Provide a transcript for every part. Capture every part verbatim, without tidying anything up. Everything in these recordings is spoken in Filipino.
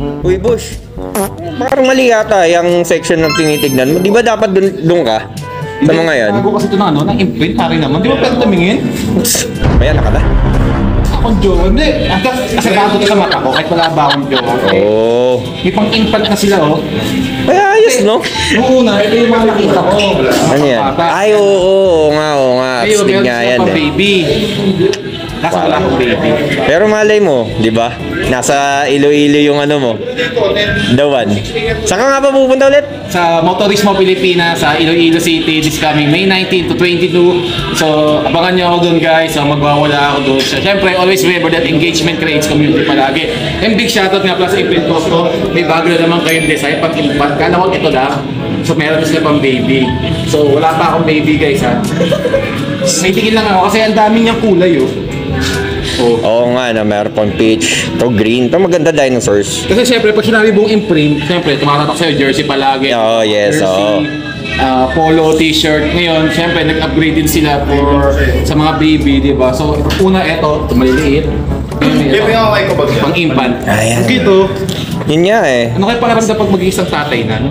Uy, Bush. Parang mali yata yung section ng tinitignan mo. Di ba dapat dun, dun ka? Sa mga yan? Bago kasi ito na ano, na-inventary naman. Di ba pwede tumingin? Ayan, naka na. Akong jowa. Hindi. Kasi bago ito sa mata ko, kahit wala ba akong jowa. Oo. May pang-implant na sila, oh. Ay, ayos, no? Noong una, ito yung mga nakita ko. Ano yan? Ay, oo, oo, oo nga, oo nga. Ayun, Astig meron nga sila yan, pang eh. baby. Nasa wala akong baby. Pero malay mo, di ba? Nasa Iloilo yung ano mo. The one. Saan ka nga ba pupunta ulit? Sa Motorismo Pilipinas sa Iloilo City this coming May nineteen to twenty-two. So, abangan nyo ako dun guys. So, magwawala ako dun. So, syempre, always remember that engagement creates community palagi. And big shoutout nga pala sa Imprint Costco. May bago na naman kayong design pag impart. Kala ko ito lang. So, meron na sila pang baby. So, wala pa akong baby guys ha. May tingin lang ako kasi ang dami niyang kulay oh. Oh. Oo nga, na meron pang peach. Ito green. Ito maganda dinosaurs. Kasi syempre, pag sinabi mong imprint, syempre, tumatatak sa'yo, jersey palagi. Oo, yes, jersey, oo. uh, polo, t-shirt. Ngayon, syempre, nag-upgrade din sila for sa mga baby, di ba? So, una, eto, ito maliliit. Hindi mo yung ko bagay. Pang-infant. Ayan. Dito, Yun nga eh. ano kayo pakiramdam pag mag-iisang tatay na, no?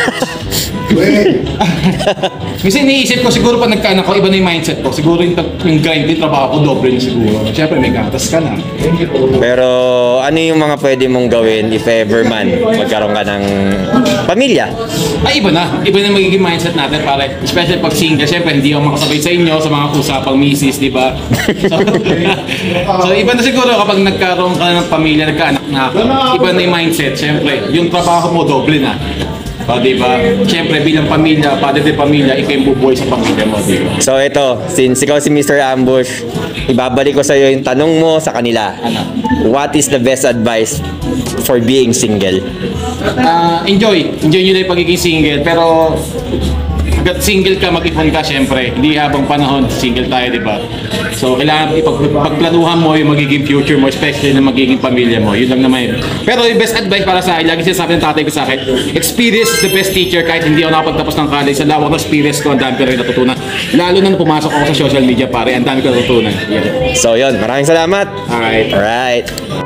Kasi iniisip ko, siguro pag nagkaanak ko, iba na yung mindset ko. Siguro yung, yung grind, yung trabaho ko, doble na siguro. Syempre, may gatas ka na. Pero ano yung mga pwede mong gawin if ever man magkaroon ka ng pamilya? Ay, iba na. Iba na magiging mindset natin pare. Especially pag single. Siyempre, hindi ako makasabay sa inyo sa mga usapang misis, di ba? So, so, iba na siguro kapag nagkaroon ka ng pamilya, nagkaanak na ako. Iba na yung mindset. Siyempre, yung trabaho mo, doble na. O, di ba? Siyempre, bilang pamilya, padre de pamilya, ikaw yung bubuhay sa pamilya mo, di ba? So ito, since ikaw si Mister Ambush, ibabalik ko sa iyo yung tanong mo sa kanila. Ano? What is the best advice for being single? Ah, enjoy. Enjoy nyo na yung pagiging single. Pero, hanggat single ka, mag-ipon ka, syempre. Hindi habang panahon, single tayo, di ba? So, kailangan ipagplanuhan mo yung magiging future mo, especially na magiging pamilya mo. Yun lang naman yun. Pero yung best advice para sa akin, lagi sinasabi ng tatay ko sa akin, experience is the best teacher. Kahit hindi ako nakapagtapos ng college, sa lawak ng experience ko, ang dami ko rin natutunan. Lalo na nung pumasok ako sa social media, pare, ang dami ko natutunan. Yeah. So yun, maraming salamat. Alright. Alright.